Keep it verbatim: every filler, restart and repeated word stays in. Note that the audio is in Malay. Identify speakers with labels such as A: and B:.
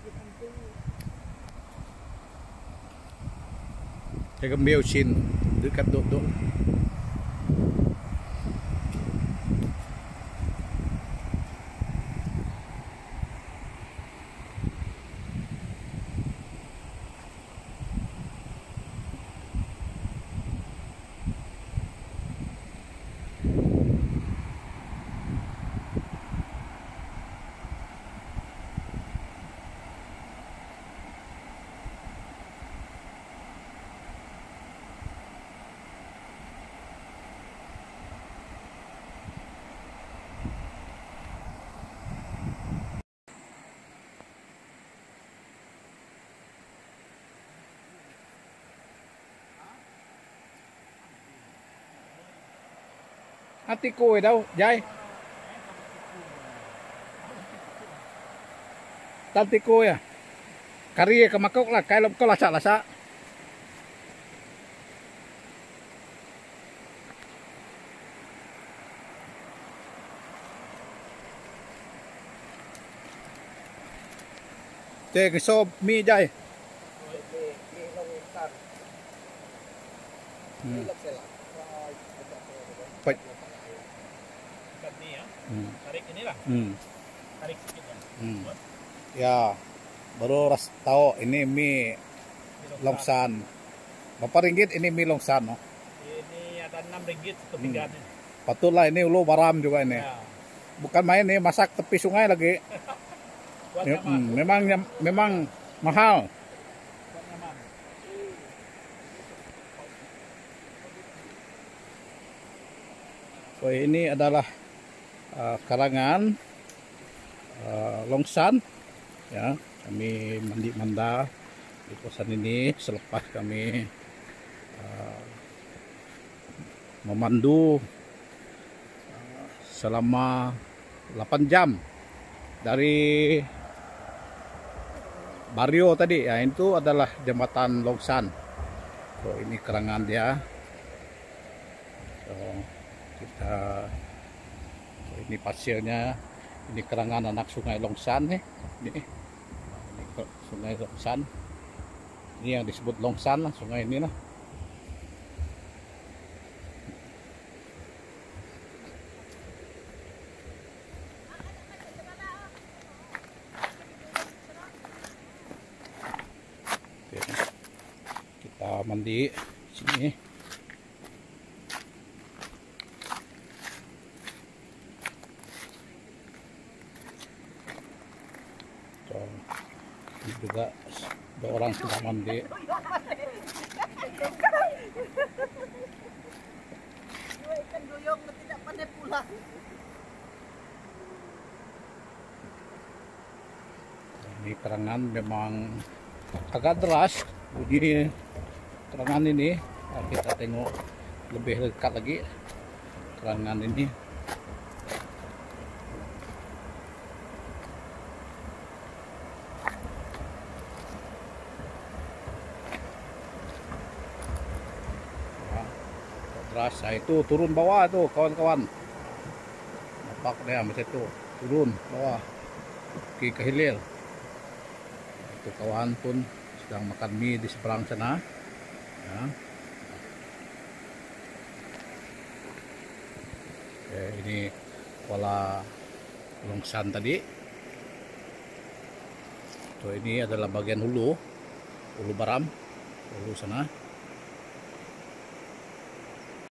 A: Cái cái miêu xin dekat độ độ. Hati kue đâu, dây. Tanti kue à. Kari ke makok lah, kayak kau lasak-lasak. Teh ke so mi jay. Hmm. Hmm.
B: Tarik inilah.
A: Hmm.
B: Tarik sedikit ya.
A: Hmm. Ya, baru ras tahu ini mie longsan. Berapa ringgit ini mie longsan? No?
B: Ini ada enam ringgit kepinggannya.
A: Hmm. Patutlah ini ulu baram juga ini.
B: Ya.
A: Bukan main nih, masak tepi sungai lagi. Ya, hmm, memang memang mahal. So, ini adalah uh, karangan uh, longsan. Ya, kami mandi manda di kosan ini selepas kami uh, memandu uh, selama delapan jam dari Bario tadi. Ya, itu adalah jembatan Longsan. So, ini karangan dia. So, kita so, ini pasirnya, ini karangan anak sungai Longsan nih. Ini, ini sungai Longsan. Ini yang disebut Longsan lah, sungai ini lah. Kita mandi sini. So, ini juga ada orang sedang mandi.
C: Ikan doyong tidak pandai pulang.
A: Ini kerangan memang agak deras bunyi kerangan ini. Nah, kita tengok lebih dekat lagi kerangan ini. Nah, deras. Nah, itu turun bawah tuh kawan-kawan. Nampak dia macam itu, turun bawah ke ke hilir. Itu kawan pun sedang makan mie di seberang sana. Ya. Oke, ini Kuala Longsan tadi. So, ini adalah bagian hulu, hulu baram, hulu sana.